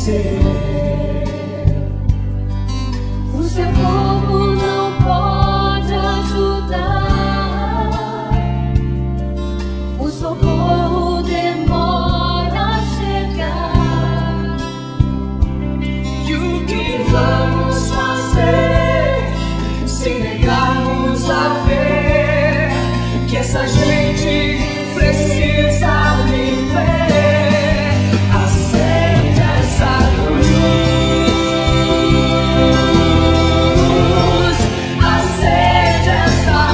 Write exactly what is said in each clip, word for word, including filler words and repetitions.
conhecer. O seu povo não pode ajudar, o socorro demora a chegar. E o que vamos fazer se negarmos a ver que essa gente precisa viver? Acende essa luz, acende essa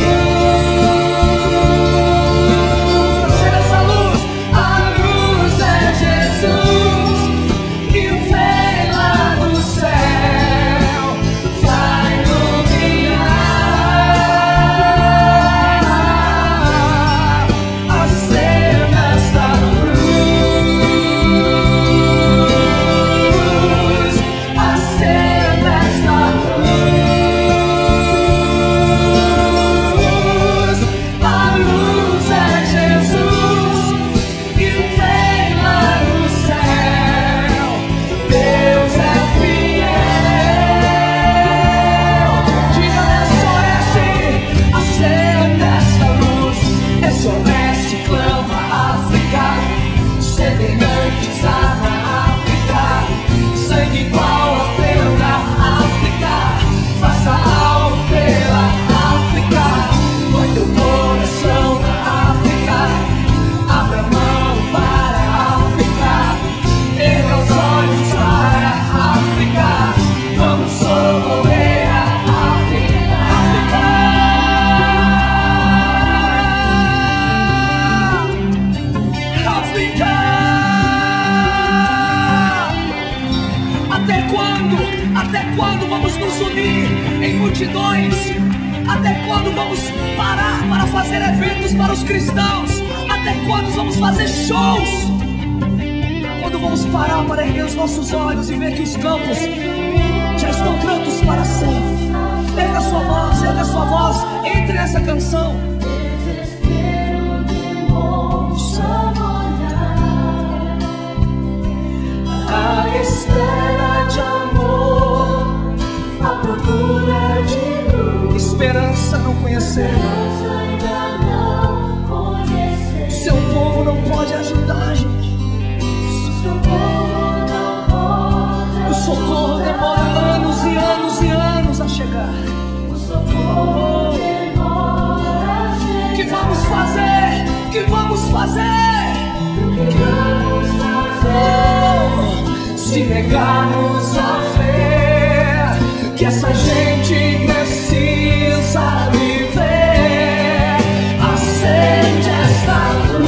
luz, acende essa luz. A luz é Jesus que vem lá do céu, vai iluminar. Acende essa luz, acende essa luz. A luz é Jesus que vem lá do céu. Deus é fiel. Diga S O S, acende essa luz. S O S clama África, semelhantes à África, sangue igual a pela África. Faça algo pela África, põe teu coração na África, abra mão para a África, erga os olhos para a África, vamos socorrer a África. África! Até quando? Até quando vamos nos unir em multidões? Até quando vamos parar para fazer eventos para os cristãos? Até quando vamos fazer shows? Quando vamos parar para erguer os nossos olhos e ver que os campos já estão prontos para sempre? Erga a sua voz, erga a sua voz, entre nessa canção. Desespero demonstra olhar, À espera de amor, à procura de luz, esperança não conhecer. mas ainda não conhecer. Seu povo não pode ajudar, gente. O seu povo não pode O socorro demora anos e anos e anos a chegar. O socorro demora a chegar. Que vamos fazer? Que vamos fazer? O que vamos fazer? Se negarmos a fé que essa gente precisa viver, acende esta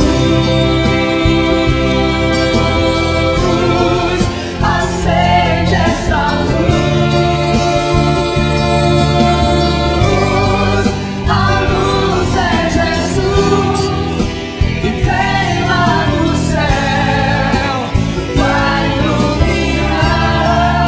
luz, acende esta luz. A luz é Jesus que vem lá do céu, vai iluminar.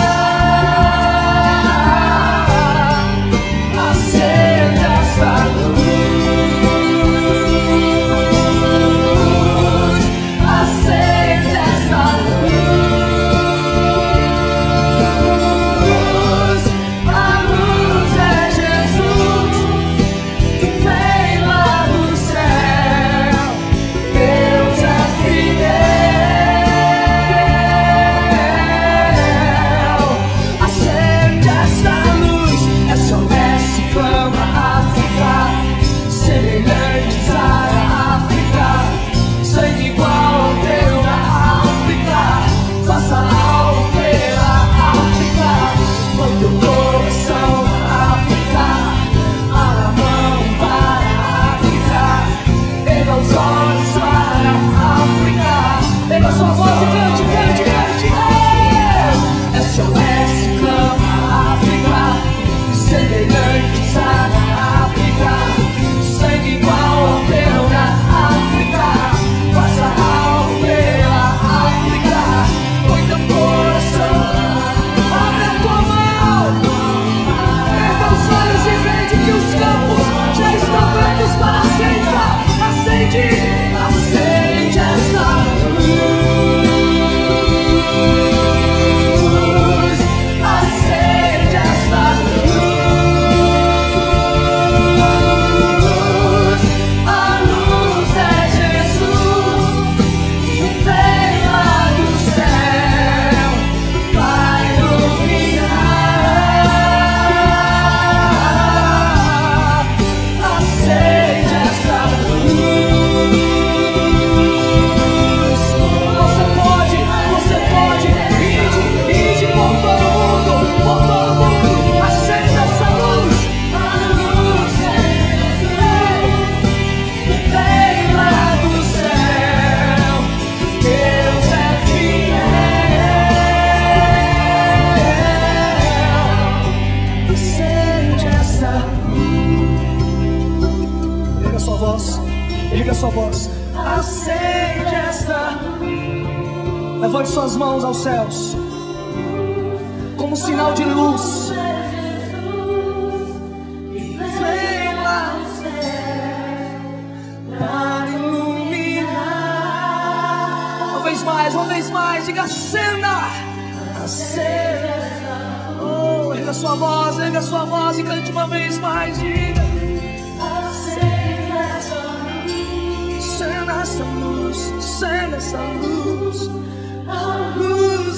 Erga sua voz. Acende esta. Levante suas mãos aos céus como sinal de luz. Vem lá para iluminar. Uma vez mais, uma vez mais. Diga: acenda. Acenda. Oh, erga sua voz, erga sua voz e cante uma vez mais. Diga: acenda essa luz, acenda essa luz, a luz